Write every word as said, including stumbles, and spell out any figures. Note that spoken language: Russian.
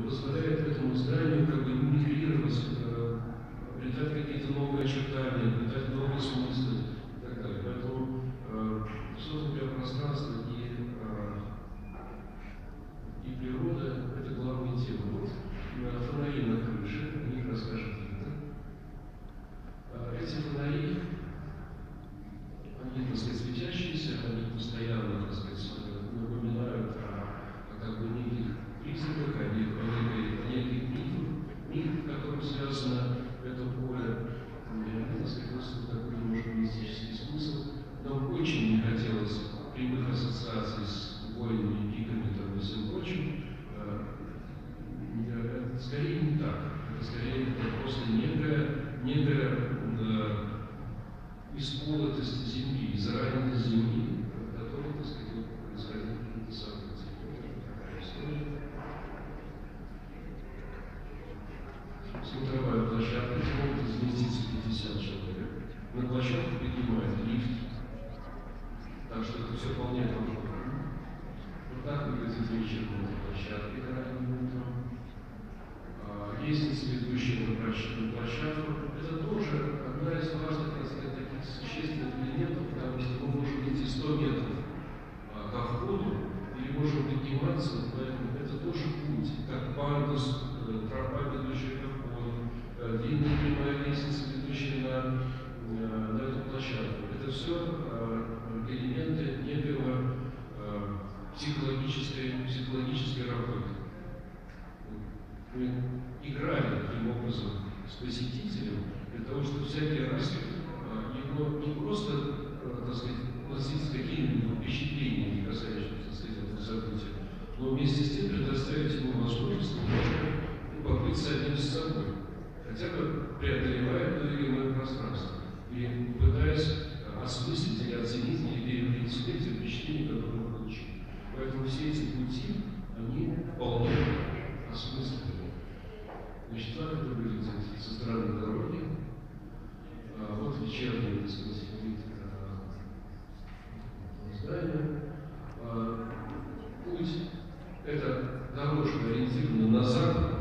позволяет этому зданию как бы мимикрировать, э, обретать какие-то новые очертания, обретать новые смыслы и так далее. Поэтому э, создано пространство и, э, и природа – это главные темы. Вот фонари на крыше, о них расскажет Рита. Эти фонари, они, так сказать, светящиеся, они постоянно, так сказать, напоминают о, о как бы неких признаках, о, неких, о неких мифах, миф, в котором связано это поле, так сказать, носит такой немножко мистический смысл. Нам очень не хотелось прямых ассоциаций с воинами, пиками там, и всем прочим. Это скорее не так. Это скорее это просто некая, некая исколотость земли, израненность земли, в которой, так сказать, происходили какие-то события. Такая история. Смотровая площадка, где могут разместиться пятьдесят человек. На площадку поднимает лифт. Так что это все вполне комфортно. Вот так выглядит вечер на площадке ранним утром. Лестница, ведущая на площадку, это тоже одна из важных, так сказать, таких существенных элементов, потому что мы можем идти сто метров а, ко входу или можем подниматься, поэтому это тоже путь, как пандус, тропа, ведущая ко входу, длинная прямая лестница, ведущая на, на эту площадку. Это все а, элементы некого а, психологической, психологической работы. Мы играли таким образом с посетителем для того, чтобы всякий раз его не просто, так сказать, носить какими-нибудь впечатлениями, касающимися, так сказать, этого события, но вместе с тем предоставить ему возможность немножко побыть самим с собой, хотя бы преодолевая двоемое пространство и пытаясь осмыслить или оценить, или переоценить те впечатления, которые он получил. Поэтому все эти пути, они вполне осмысленны. Значит, так это выглядит со стороны дороги. А вот вечерний, так сказать, вид здания. А, путь – это дорожка, ориентирована на запад.